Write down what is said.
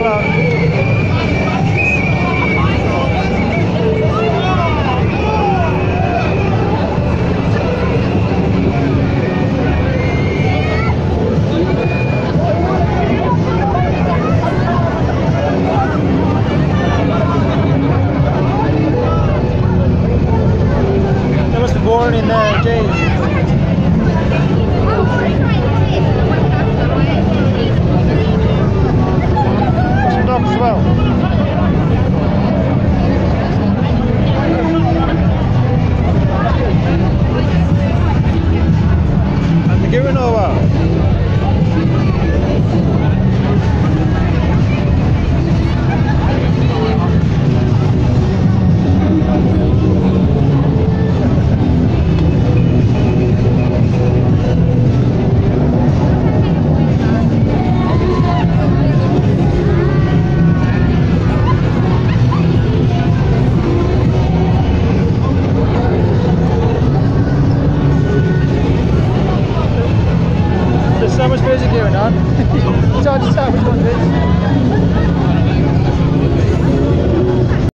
They must be born in James. Dogs as well. And the giving over. So much music going on. It's hard to tell which one's this.